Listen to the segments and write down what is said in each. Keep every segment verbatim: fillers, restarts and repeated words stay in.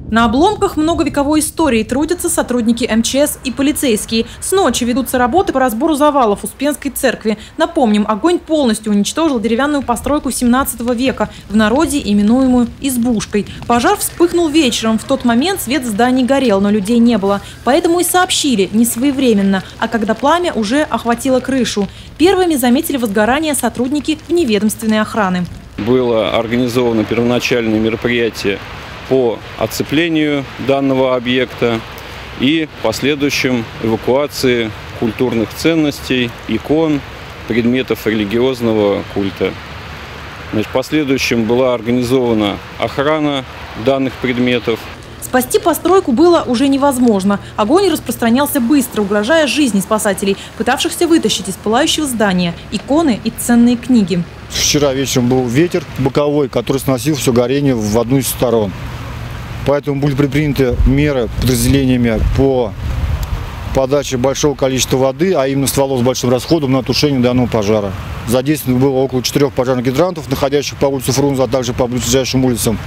На обломках многовековой истории трудятся сотрудники эм че эс и полицейские. С ночи ведутся работы по разбору завалов Успенской церкви. Напомним, огонь полностью уничтожил деревянную постройку семнадцатого века, в народе именуемую избушкой. Пожар вспыхнул вечером. В тот момент свет в здании горел, но людей не было. Поэтому и сообщили не своевременно, а когда пламя уже охватило крышу. Первыми заметили возгорание сотрудники вневедомственной охраны. Было организовано первоначальное мероприятие по оцеплению данного объекта и последующем эвакуации культурных ценностей, икон, предметов религиозного культа. Значит, в последующем была организована охрана данных предметов. Спасти постройку было уже невозможно. Огонь распространялся быстро, угрожая жизни спасателей, пытавшихся вытащить из пылающего здания иконы и ценные книги. Вчера вечером был ветер боковой, который сносил все горение в одну из сторон. Поэтому были предприняты меры подразделениями по подаче большого количества воды, а именно стволов с большим расходом на тушение данного пожара. Задействовано было около четырех пожарных гидрантов, находящих по улице Фрунзе, а также по ближайшим улицам.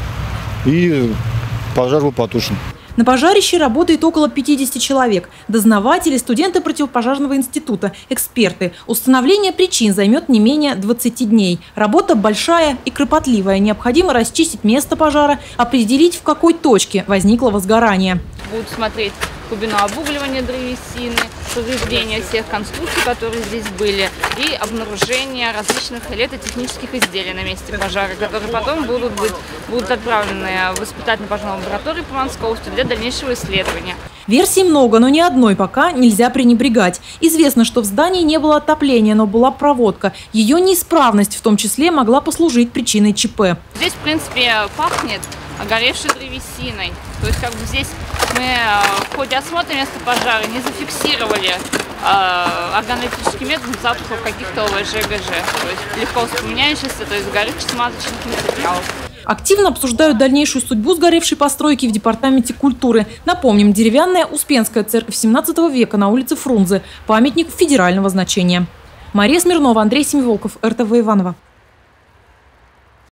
И пожар был потушен. На пожарище работает около пятидесяти человек. Дознаватели, студенты противопожарного института, эксперты. Установление причин займет не менее двадцати дней. Работа большая и кропотливая. Необходимо расчистить место пожара, определить, в какой точке возникло возгорание. Будут смотреть глубину обугливания древесины, повреждения всех конструкций, которые здесь были, и обнаружение различных электротехнических изделий на месте пожара, которые потом будут, быть, будут отправлены в испытательно-пожарную лабораторию по Московству для дальнейшего исследования. Версий много, но ни одной пока нельзя пренебрегать. Известно, что в здании не было отопления, но была проводка. Ее неисправность в том числе могла послужить причиной че пэ. Здесь, в принципе, пахнет горевшей древесиной. То есть как бы здесь мы в ходе осмотра места пожара не зафиксировали э, органолептическим методом запахов каких-то о вэ жэ гэ жэ. То есть легко воспламеняющихся, то есть горючих смазочных материалов. Активно обсуждают дальнейшую судьбу сгоревшей постройки в департаменте культуры. Напомним, деревянная Успенская церковь семнадцатого века на улице Фрунзе. Памятник федерального значения. Мария Смирнова, Андрей Семиволков, эр тэ вэ Иваново.